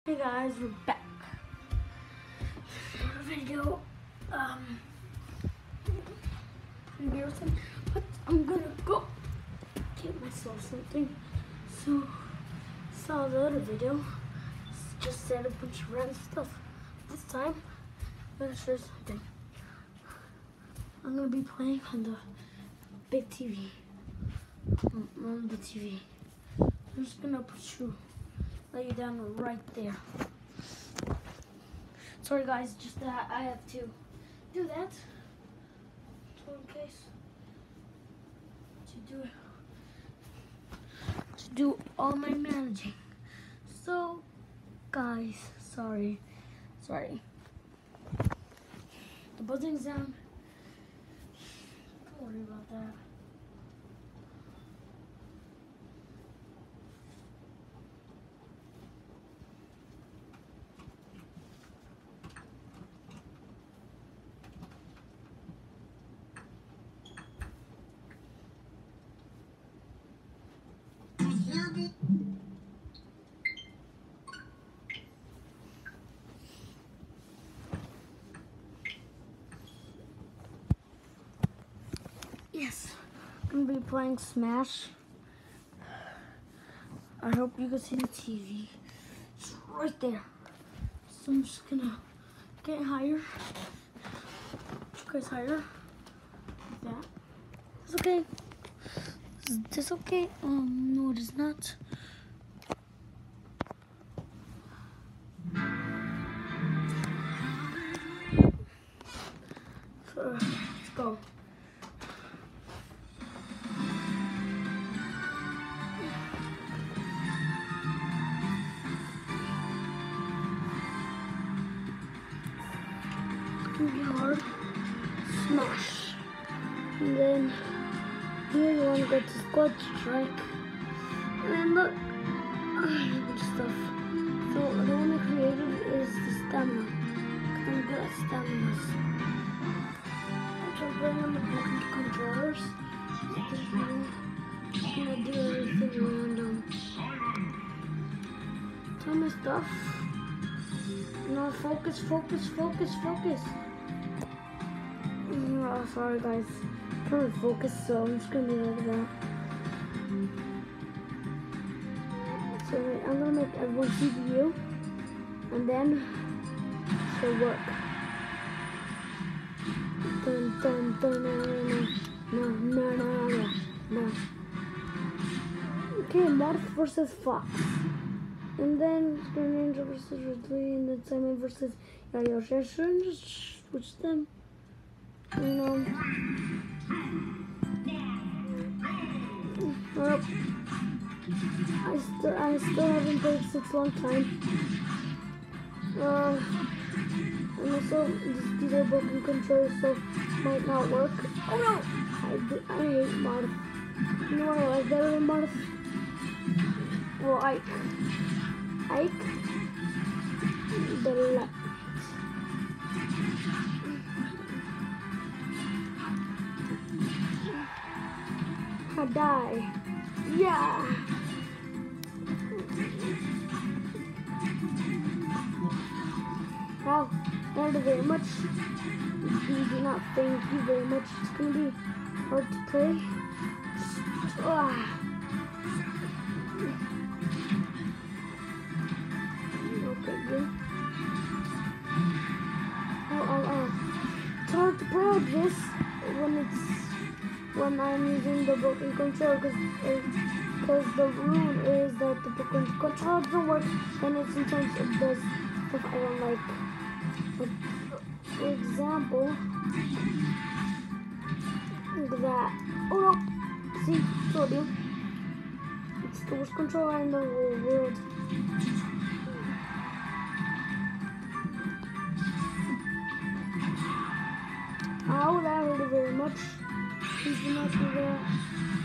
Hey guys, we're back. Video. Embarrassing, but I'm gonna go get myself something. So, saw the other video. Just said a bunch of random stuff. This time, I'm gonna share something. I'm gonna be playing on the big TV. On the TV. I'm just gonna lay you down right there. Sorry guys, just that I have to do that. So in case to do all my managing. So guys, sorry. The buzzing sound. Don't worry about that. Yes, I'm gonna be playing Smash. I hope you can see the TV. It's right there. So I'm just gonna get higher. You guys higher? Like that. It's okay. Is this okay? No, it is not. So, let's go. Hard smash, and then here you want to go to squad strike, and look, good stuff. So the one I created is the stamina. I'm good at staminas. I'm playing on the broken controllers. I'm gonna do everything random. Tell my stuff. No, focus. Oh, sorry guys, trying to focus, so I'm just gonna be like that. So wait, I'm gonna make everyone CPU, and then she'll work. No. Okay, Marth versus Fox. And then Greninja versus Ridley, and then Simon versus Yayoshi. I shouldn't just switch them. You know. Well, I still haven't played such a long time. And also these are broken controllers, so might not work. Oh no! I hate Marth. You know what I like better than Marth? Well, Ike. The left. I die. Yeah. Wow, thank you very much. You do not thank you very much. It's gonna be hard to play. Okay, good. It's hard to play this when I'm using the broken controller, because the rule is that the broken controller doesn't work, and it sometimes it does stuff I don't like. For example, look at that. Oh no! See, told you. It's the worst controller in the whole world. Ow, that hurt very much. Please do not do that.